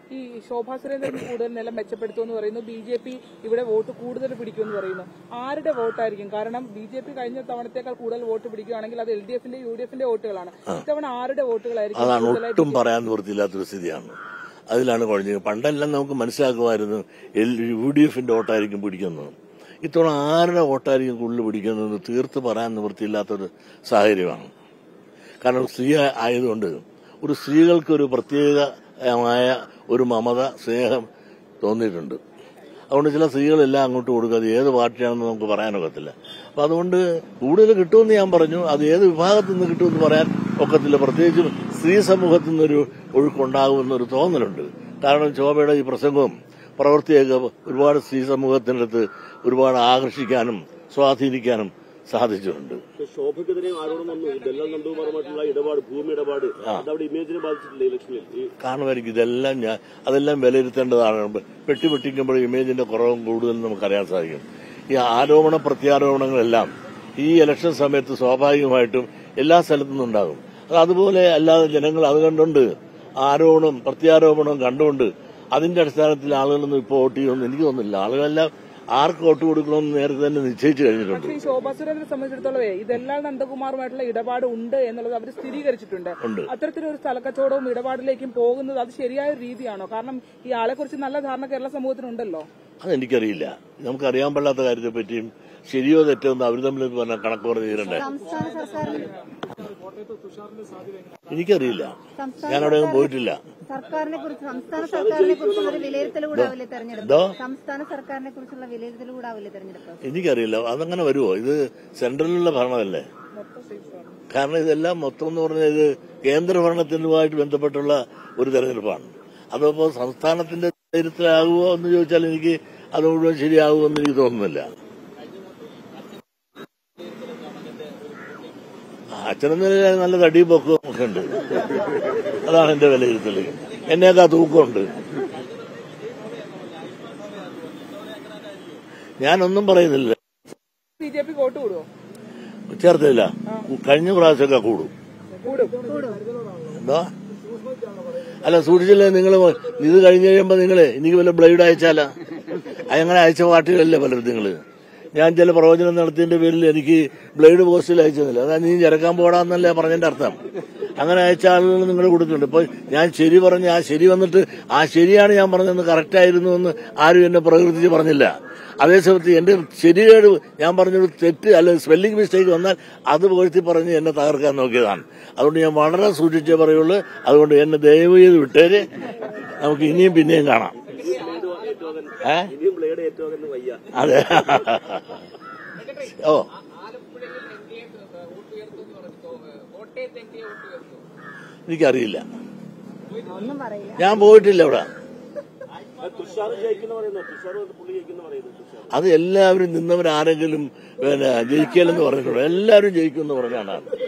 ഈ ശോഭാ സുരേന്ദ്രൻ കൂടുതൽ നില മെച്ചപ്പെടുത്തുമെന്ന് പറയുന്നു, BJP ഇവിടെ വോട്ട് കൂടുതൽ പിടിക്കുമെന്ന് പറയുന്നു. ആരുടെ വോട്ടായിരിക്കും? കാരണം BJP കഴിഞ്ഞ തവണത്തേക്കാൾ കൂടുതൽ വോട്ട് പിടിക്കുകയാണെങ്കിൽ അത് LDF-ന്റെ UDF-ന്റെ വോട്ടുകളാണ്. ഇത്തവണ ആരുടെ വോട്ടുകളായിരിക്കും? അതാണ് ഒട്ടും പറയാൻ നിവൃത്തിയില്ലാത്തൊരു സ്ഥിതിയാണ്. അതിലാണ് കുഴഞ്ഞത്. പണ്ടെല്ലാം നമുക്ക് മനസ്സിലാക്കുമായിരുന്നു UDF-ന്റെ വോട്ടായിരിക്കും പിടിക്കുന്നത്. ഇത്തവണ ആരുടെ വോട്ടായിരിക്കും കൂടുതൽ പിടിക്കുന്നത് തീർത്ത് പറയാൻ നിവൃത്തിയില്ലാത്തൊരു സാഹചര്യമാണ്. കാരണം സ്ത്രീ ആയതുകൊണ്ട് ഒരു സ്ത്രീകൾക്കൊരു പ്രത്യേകമായ ഒരു മമത, സ്നേഹം തോന്നിയിട്ടുണ്ട്. അതുകൊണ്ട് ചില സ്ത്രീകളെല്ലാം അങ്ങോട്ട് കൊടുക്കുക. അത് ഏത് പാർട്ടിയാണെന്ന് നമുക്ക് പറയാനൊക്കത്തില്ല. അപ്പം അതുകൊണ്ട് കൂടുതൽ കിട്ടുമെന്ന് ഞാൻ പറഞ്ഞു. അത് ഏത് വിഭാഗത്തിൽ നിന്ന് കിട്ടുമെന്ന് പറയാൻ ഒക്കത്തില്ല. പ്രത്യേകിച്ചും സ്ത്രീ സമൂഹത്തിൽ നിന്നൊരു ഒഴുക്കുണ്ടാകുമെന്നൊരു തോന്നലുണ്ട്. കാരണം ശോഭയുടെ ഈ പ്രസംഗവും പ്രവൃത്തിയൊക്കെ ഒരുപാട് സ്ത്രീ സമൂഹത്തിൻ്റെ അടുത്ത് ഒരുപാട് ആകർഷിക്കാനും സ്വാധീനിക്കാനും സാധിച്ചിട്ടുണ്ട്. ശോഭയ്ക്കെതിരെ ആരോപണം വന്നു, ഇതെല്ലാം നന്ദകുമാറുമായിട്ടുള്ള ഇടപാട്, ഭൂമി ഇടപാട്, അതവിടെ ഇമേജിനെ ബാധിച്ചിട്ടില്ല ഇലക്ഷനിൽ. കാണുമായിരിക്കും. അതെല്ലാം വിലയിരുത്തേണ്ടതാണ്. പെട്ടിക്കുമ്പോൾ ഇമേജിന്റെ കുറവും കൂടുതലും നമുക്കറിയാൻ സാധിക്കും. ഈ ആരോപണ പ്രത്യാരോപണങ്ങളെല്ലാം ഈ ഇലക്ഷൻ സമയത്ത് സ്വാഭാവികമായിട്ടും എല്ലാ സ്ഥലത്തു നിന്നുണ്ടാകും. അതുപോലെ അല്ലാതെ ജനങ്ങൾ അത് കണ്ടുകൊണ്ട് ആരോപണം പ്രത്യാരോപണം കണ്ടുകൊണ്ട് അതിന്റെ അടിസ്ഥാനത്തിൽ ആളുകളൊന്നും ഇപ്പോൾ വോട്ട് ചെയ്യുമെന്ന് എനിക്ക് തോന്നുന്നില്ല. ആളുകളെല്ലാം ആർക്ക് വോട്ട് കൊടുക്കണമെന്ന് നേരത്തെ തന്നെ നിശ്ചയിച്ചു കഴിഞ്ഞിട്ടുണ്ട്. പക്ഷേ ഈ ശോഭാ സുരേന്ദ്രനെ സംബന്ധിച്ചിടത്തോളം ഇതെല്ലാം നന്ദകുമാറുമായിട്ടുള്ള ഇടപാട് ഉണ്ട് എന്നുള്ളത് അവർ സ്ഥിരീകരിച്ചിട്ടുണ്ട്. അത്തരത്തിലൊരു സ്ഥലക്കച്ചവടവും ഇടപാടിലേക്കും പോകുന്നത് അത് ശരിയായ രീതിയാണോ? കാരണം ഈ ആളെ കുറിച്ച് നല്ല ധാരണ കേരള സമൂഹത്തിനുണ്ടല്ലോ. അതെനിക്കറിയില്ല. നമുക്കറിയാൻ പാടില്ലാത്ത കാര്യത്തെ പറ്റിയും ശരിയോ തെറ്റോ എന്ന് അവർ തമ്മിൽ കണക്ക് പറഞ്ഞ് തീരണ്ടേ. എനിക്കറിയില്ല. ഞാനവിടെയൊന്നും പോയിട്ടില്ല. സർക്കാരിനെ കുറിച്ച്, സംസ്ഥാന സർക്കാരിനെ കുറിച്ചുള്ള വിലയിരുത്തൽ കൂടാവില്ലേ തെരഞ്ഞെടുപ്പ്? സംസ്ഥാന സർക്കാരിനെ കുറിച്ചുള്ള വിലയിരുത്തൽ കൂടാവില്ലേ തെരഞ്ഞെടുപ്പ്? എനിക്കറിയില്ല. അതങ്ങനെ വരുമോ? ഇത് സെൻട്രലിലുള്ള ഭരണമല്ലേ. കാരണം ഇതെല്ലാം മൊത്തം എന്ന് പറഞ്ഞാൽ ഇത് കേന്ദ്രഭരണത്തിനുമായിട്ട് ബന്ധപ്പെട്ടുള്ള ഒരു തെരഞ്ഞെടുപ്പാണ്. അതപ്പോ സംസ്ഥാനത്തിന്റെ വിലയിരുത്തലാകുമോ എന്ന് ചോദിച്ചാൽ എനിക്ക് അത് മുഴുവൻ ശരിയാകുമെന്ന് എനിക്ക് തോന്നുന്നില്ല. അച്ഛനെന്ന നിലയിൽ നല്ല തടി പൊക്കവും ഒക്കെ ഉണ്ട്. അതാണ് എന്റെ വിലയിരുത്തൽ. എന്നേക്കാ തൂക്കമുണ്ട്. ഞാനൊന്നും പറയുന്നില്ല. BJP വോട്ട് കൂടുമോ? ചേർത്തില്ല. കഴിഞ്ഞ പ്രാവശ്യമൊക്കെ കൂടും. എന്താ അല്ല സൂക്ഷിച്ചില്ലേ നിങ്ങൾ? ഇത് കഴിഞ്ഞ് കഴിയുമ്പോൾ നിങ്ങൾ എനിക്ക് വല്ല ബ്ലേഡ് അയച്ചാലാ? അങ്ങനെ അയച്ച പാർട്ടികളല്ലേ പലരും. നിങ്ങള് ഞാൻ ചില പ്രവചനം നടത്തിയതിന്റെ പേരിൽ എനിക്ക് ബ്ലേഡ് പോസ്റ്റിൽ അയച്ചതില്ല. അതാ നീ ചിരക്കാൻ പോടാന്നല്ലേ പറഞ്ഞതിന്റെ അർത്ഥം. അങ്ങനെ അയച്ച ആളുകൾ നിങ്ങൾ കൊടുക്കുന്നുണ്ട്. ഇപ്പൊ ഞാൻ ശരി പറഞ്ഞ് ആ ശരി വന്നിട്ട് ആ ശരിയാണ് ഞാൻ പറഞ്ഞതെന്ന് കറക്റ്റായിരുന്നു എന്ന് ആരും എന്നെ പ്രകൃതിച്ച് പറഞ്ഞില്ല. അതേസമയത്ത് എന്റെ ശരിയേട് ഞാൻ പറഞ്ഞൊരു തെറ്റ് അല്ലെങ്കിൽ സ്പെല്ലിംഗ് മിസ്റ്റേക്ക് വന്നാൽ അത് പുകഴ്ത്തി പറഞ്ഞ് എന്നെ തകർക്കാൻ നോക്കിയതാണ്. അതുകൊണ്ട് ഞാൻ വളരെ സൂക്ഷിച്ചേ പറയുള്ളൂ. അതുകൊണ്ട് എന്നെ ദയവ് ചെയ്ത് വിട്ടേര്. നമുക്ക് ഇനിയും പിന്നെയും കാണാം. അതെ. ഓ എനിക്കറിയില്ല. ഞാൻ പോയിട്ടില്ല അവിടെ. അത് എല്ലാവരും നിന്നവരാരെങ്കിലും ജയിക്കലെന്ന് പറഞ്ഞിട്ടുണ്ടോ? എല്ലാവരും ജയിക്കുമെന്ന് പറഞ്ഞാണ്.